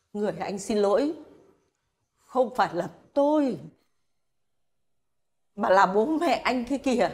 Người anh xin lỗi không phải là tôi, mà là bố mẹ anh kia kìa.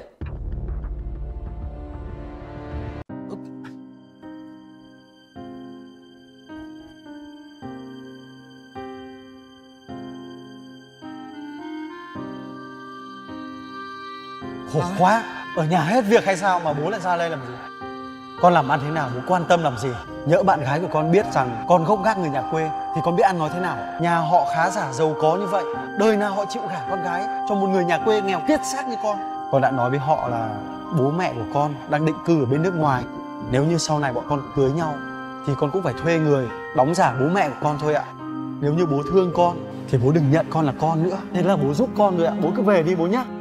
Khổ quá, ở nhà hết việc hay sao mà bố lại ra đây làm gì? Con làm ăn thế nào bố quan tâm làm gì? Nhỡ bạn gái của con biết rằng con gốc gác người nhà quê thì con biết ăn nói thế nào? Nhà họ khá giả giàu có như vậy, đời nào họ chịu gả con gái cho một người nhà quê nghèo kiết xác như con. Con đã nói với họ là bố mẹ của con đang định cư ở bên nước ngoài. Nếu như sau này bọn con cưới nhau thì con cũng phải thuê người đóng giả bố mẹ của con thôi ạ. Nếu như bố thương con thì bố đừng nhận con là con nữa. Thế là bố giúp con rồi ạ, bố cứ về đi bố nhá.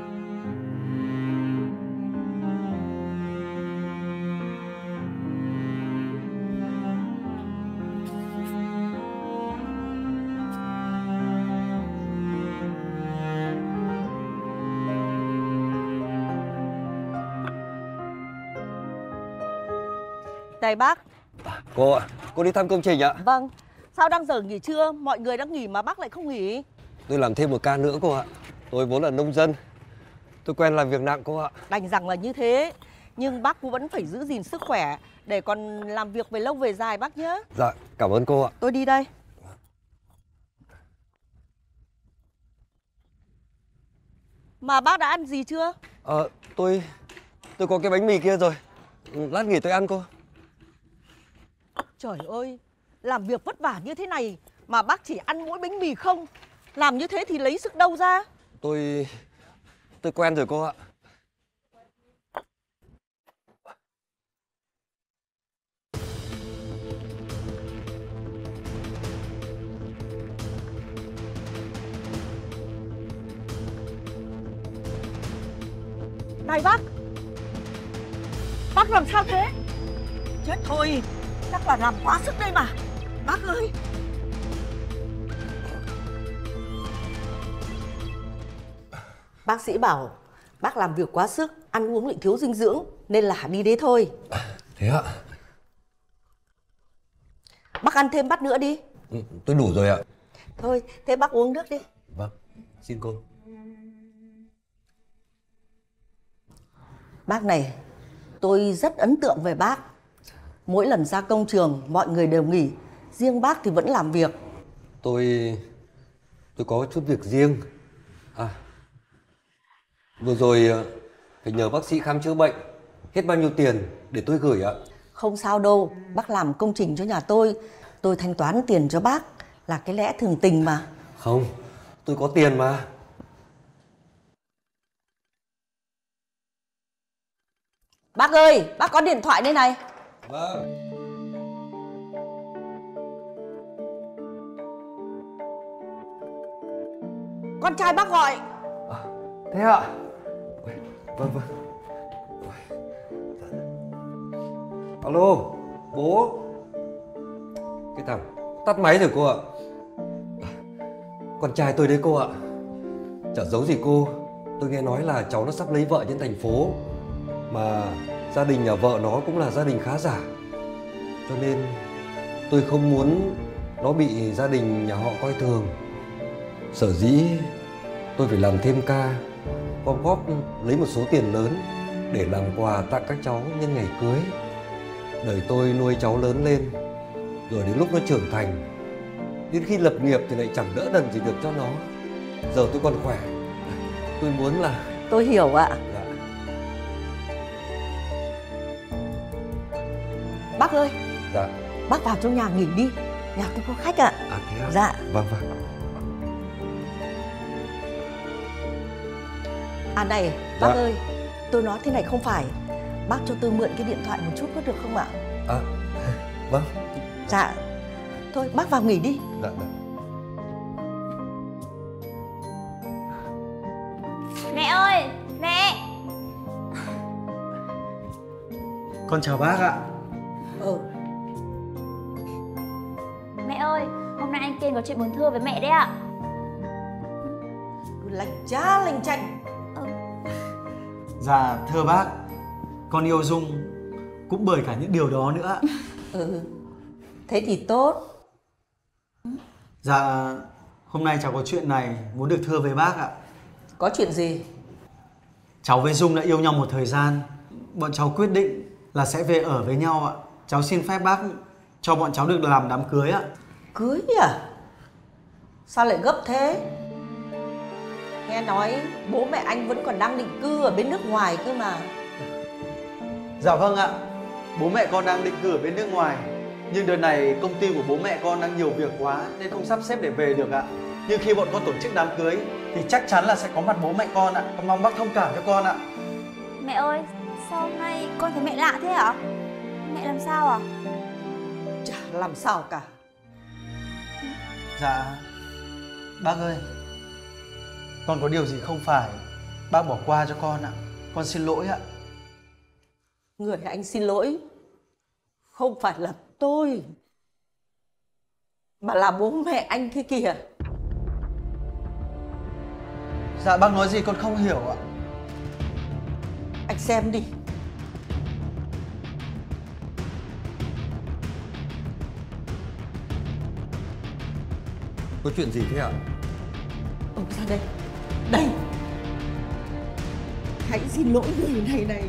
Này bác. Cô ạ, cô đi thăm công trình ạ? Vâng. Sao đang giờ nghỉ trưa, mọi người đang nghỉ mà bác lại không nghỉ? Tôi làm thêm một ca nữa cô ạ. Tôi vốn là nông dân, tôi quen làm việc nặng cô ạ. Đành rằng là như thế, nhưng bác cũng vẫn phải giữ gìn sức khỏe để còn làm việc về lâu về dài bác nhé. Dạ, cảm ơn cô ạ. Tôi đi đây. Mà bác đã ăn gì chưa? Tôi có cái bánh mì kia rồi. Lát nghỉ tôi ăn cô. Trời ơi, làm việc vất vả như thế này mà bác chỉ ăn mỗi bánh mì không? Làm như thế thì lấy sức đâu ra? Tôi quen rồi cô ạ. Này bác làm sao thế? Chết thôi, chắc là làm quá sức đây mà. Bác ơi! Bác sĩ bảo bác làm việc quá sức, ăn uống lại thiếu dinh dưỡng nên là đi đấy thôi. Thế ạ? Bác ăn thêm bát nữa đi. Tôi đủ rồi ạ. Thôi, thế bác uống nước đi. Vâng, xin cô. Bác này, tôi rất ấn tượng về bác. Mỗi lần ra công trường, mọi người đều nghỉ. Riêng bác thì vẫn làm việc. Tôi có chút việc riêng. Vừa rồi phải nhờ bác sĩ khám chữa bệnh. Hết bao nhiêu tiền để tôi gửi ạ? Không sao đâu, bác làm công trình cho nhà tôi thanh toán tiền cho bác là cái lẽ thường tình mà. Không, tôi có tiền mà. Bác ơi, bác có điện thoại đây này. Vâng. Con trai bác gọi. Thế ạ? Vâng. Alo, bố. Cái thằng tắt máy rồi cô ạ. Con trai tôi đấy cô ạ. Chả giấu gì cô, tôi nghe nói là cháu nó sắp lấy vợ trên thành phố. Mà gia đình nhà vợ nó cũng là gia đình khá giả. Cho nên tôi không muốn nó bị gia đình nhà họ coi thường. Sở dĩ tôi phải làm thêm ca, gom góp lấy một số tiền lớn để làm quà tặng các cháu nhân ngày cưới. Đời tôi nuôi cháu lớn lên, rồi đến lúc nó trưởng thành, đến khi lập nghiệp thì lại chẳng đỡ đần gì được cho nó. Giờ tôi còn khỏe, tôi muốn là... Tôi hiểu ạ. Dạ. Bác ơi. Dạ. Bác vào trong nhà nghỉ đi, nhà tôi có khách ạ. Thế à? Dạ. Vâng. Này, Dạ. bác ơi, tôi nói thế này không phải. Bác cho tôi mượn cái điện thoại một chút có được không ạ? Vâng. Dạ. Thôi bác vào nghỉ đi. Dạ. Mẹ ơi, mẹ! Con chào bác ạ. Mẹ ơi, hôm nay anh Kiên có chuyện muốn thưa với mẹ đấy ạ. Lành cha lành chành. Dạ thưa bác, con yêu Dung cũng bởi cả những điều đó nữa. Thế thì tốt. Dạ, hôm nay cháu có chuyện này muốn được thưa với bác ạ. Có chuyện gì? Cháu với Dung đã yêu nhau một thời gian. Bọn cháu quyết định là sẽ về ở với nhau ạ. Cháu xin phép bác cho bọn cháu được làm đám cưới ạ. Cưới à? Sao lại gấp thế? Nghe nói bố mẹ anh vẫn còn đang định cư ở bên nước ngoài cơ mà. Dạ vâng ạ. Bố mẹ con đang định cư ở bên nước ngoài. Nhưng đợt này công ty của bố mẹ con đang nhiều việc quá nên không sắp xếp để về được ạ. Nhưng khi bọn con tổ chức đám cưới thì chắc chắn là sẽ có mặt bố mẹ con ạ. Con mong bác thông cảm cho con ạ. Mẹ ơi, sao hôm nay con thấy mẹ lạ thế hả? Mẹ làm sao à? Chả làm sao cả. Dạ, bác ơi, con có điều gì không phải, bác bỏ qua cho con ạ. Con xin lỗi ạ. Người anh xin lỗi không phải là tôi, mà là bố mẹ anh kia kìa. Dạ bác nói gì con không hiểu ạ. Anh xem đi. Có chuyện gì thế ạ? Ông ra đây. Đây. Hãy xin lỗi người này này.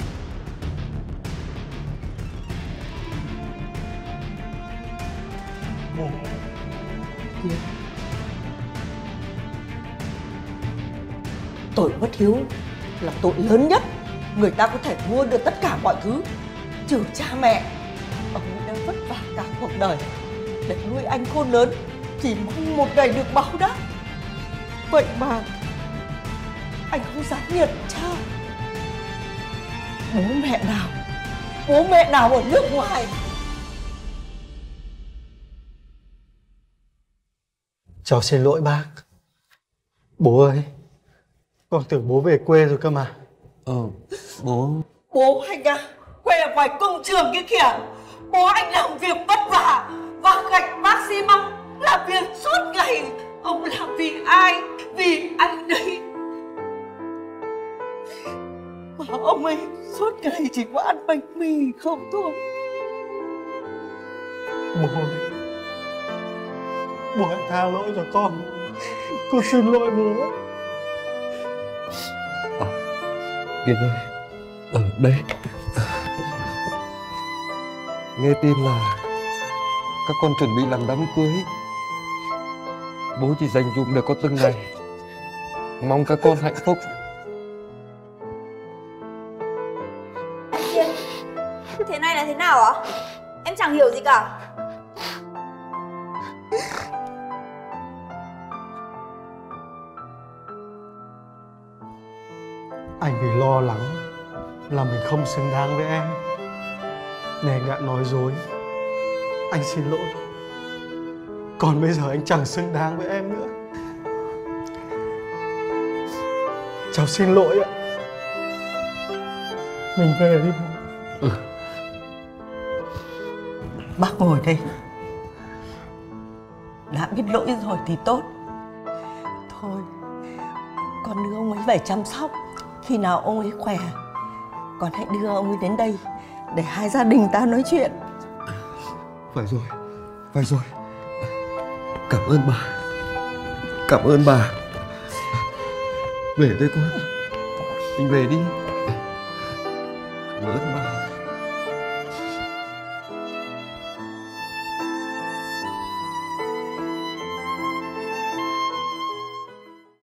Bố. Kìa. Tội bất hiếu là tội lớn nhất. Người ta có thể mua được tất cả mọi thứ, trừ cha mẹ. Ông đã vất vả cả cuộc đời để nuôi anh khôn lớn, chỉ mong một ngày được báo đáp. Vậy mà anh không dám nhận cha. Bố mẹ nào ở nước ngoài. Cháu xin lỗi bác. Bố ơi, con tưởng bố về quê rồi cơ mà. Bố... Bố anh à, quê ở ngoài công trường kia kìa. Bố anh làm việc vất vả, vác gạch vác xi măng, làm việc suốt ngày. Ông làm vì ai? Vì anh đấy. Mà ông ấy suốt ngày chỉ có ăn bánh mì không thôi. Bố ơi, bố hãy tha lỗi cho con. Con xin lỗi bố. Kiên ơi, ở đây. Nghe tin là các con chuẩn bị làm đám cưới. Bố chỉ dành dụm để có từng ngày. Mong các con hạnh phúc. Anh Kiên, thế này là thế nào ạ? Em chẳng hiểu gì cả. Anh vì lo lắng là mình không xứng đáng với em nên đã nói dối. Anh xin lỗi. Còn bây giờ anh chẳng xứng đáng với em nữa. Cháu xin lỗi ạ. Mình về đi bố. Bác ngồi đây. Đã biết lỗi rồi thì tốt. Thôi, con đưa ông ấy về chăm sóc. Khi nào ông ấy khỏe, con hãy đưa ông ấy đến đây để hai gia đình ta nói chuyện. Phải rồi. Cảm ơn bà. Cảm ơn bà. Về đây con. Mình về đi. Cảm ơn bà.